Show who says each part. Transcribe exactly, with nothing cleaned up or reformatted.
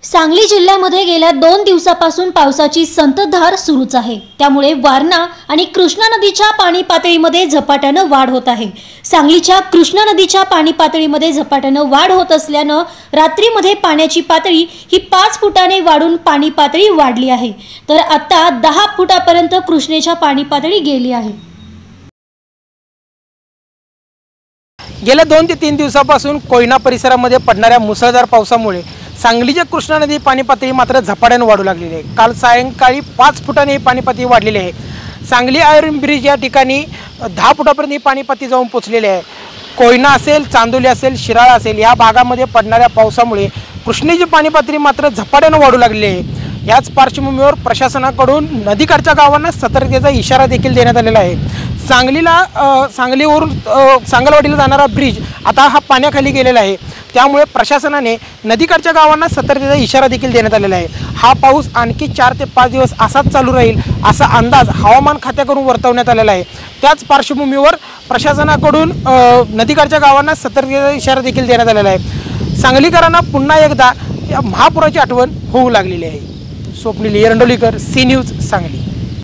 Speaker 1: सांगली जिल्ह्यामध्ये गेल्या दोन दिवसापासून पावसाची संततधार सुरूच आहे। त्यामुळे वारणा आणि कृष्णा नदीच्या पाणी पातळीमध्ये झपाट्यानं वाढ होत आहे। सांगलीच्या कृष्णा नदीच्या पाणी पातळीमध्ये झपाट्यानं वाढ होत असल्यानं रात्रीमध्ये पाण्याची पातळी ही पाच फुटाने वाढून पाणी पातळी वाढली आहे, तर आता दहा फुटापर्यंत कृष्णेच्या पाणी पातळी गेली आहे।
Speaker 2: गेल्या दोन ते तीन दिवसापासून कोयना परिसरामध्ये पडणाऱ्या मुसळधार पावसामुळे सांगलीच्या कृष्णा नदी पाणी पातळी मात्र झपाट्याने वाढू लागलेली आहे। काल सायंकाळी पाच फुटांनी पाणी पातळी वाढलेली आहे। सांगली आयर्न ब्रिज या ठिकाणी दहा फुटापर्यंत ही पाणी पातळी जाऊन पोहोचलेली आहे। कोयना असेल, चांदोली असेल, शिराळा असेल या भागामध्ये पडणाऱ्या पावसामुळे कृष्णेची पाणी पातळी मात्र झपाट्याने वाढू लागलेली आहे। याच पार्श्वभूमीवर प्रशासनाकडून नदीकाठच्या गावांना सतर्कतेचा इशारा देखील देण्यात आलेला आहे। सांगलीला सांगलीवरून सांगलवाडीला जाणारा ब्रिज आता हा पाण्याखाली गेलेला आहे, त्यामुळे प्रशासनाने नदीकाठच्या गावांना सतर्कतेचा इशारा देखील देण्यात आलेला आहे। हा पाऊस आणखी चार ते पाच दिवस असाच चालू राहील असा अंदाज हवामान खात्याकडून वर्तवण्यात आलेला आहे। त्याच पार्श्वभूमीवर प्रशासनाकडून नदीकाठच्या गावांना सतर्कतेचा इशारा देखील देण्यात आलेला आहे। सांगलीकरांना पुन्हा एकदा या महापुराची आठवण होऊ लागलेली आहे। Swapnil Erandolikar, C news, Sangli.